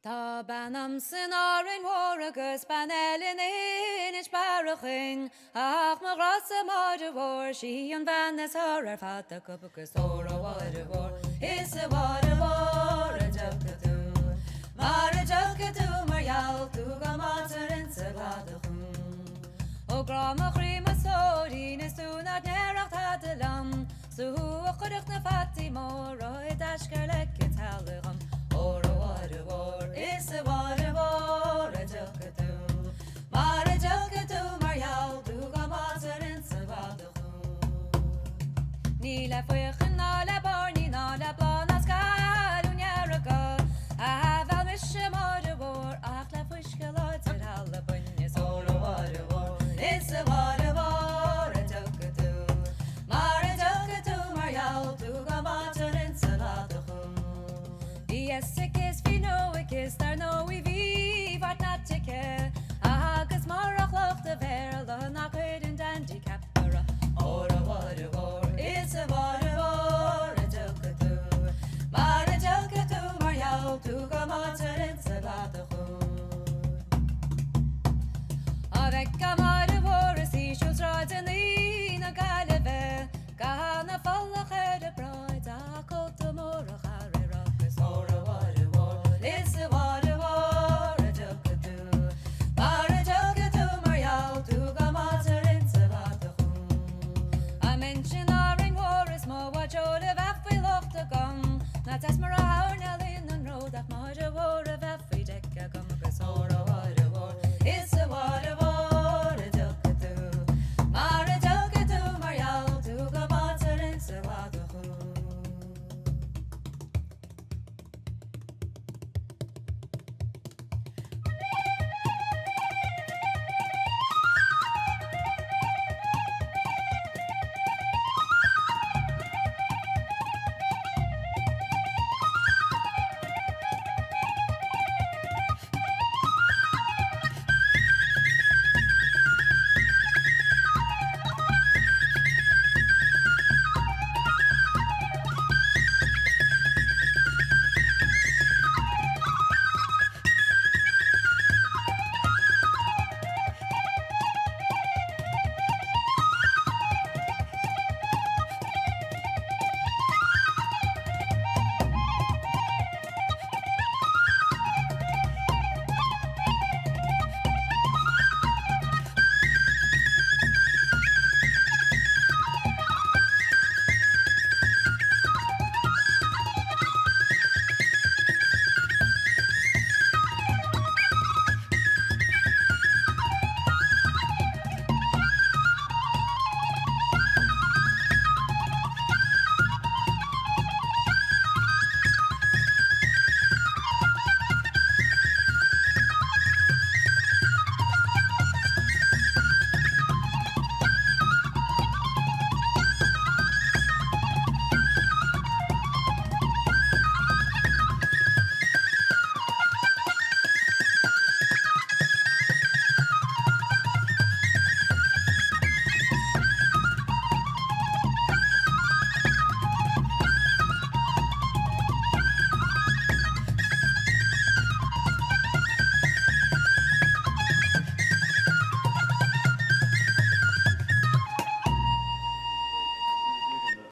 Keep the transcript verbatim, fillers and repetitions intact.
Tá banam san áin mhór agus ban elin éis baraching ach mar gras a máide bhór sí an bhenas thar ar fat a cup agus ór a bháide bhór is a bháide bhór a tucha tú mar a tucha tú margheall tú go mátar in sa bhada chun ó gram a chrim a sóí is tú na nearach had a lam sú a chuireach na fatí mór roiid eiscar le go talacham ór a bháide bhór is a bháide bhór a tucha tú mar a tucha tú margheall tú go mátar in sa bhada chun ní le faoichan ná le barní ná le blán a scailú nearacha a bheal mis sem máide bhór ach le fuisce láid ar hall a buine is ór a bháide bhór is a bháide bhór a tucha tú mar a tucha tú margheall tú go mátar in sa bhada chun Yes, it is, we know it is, there no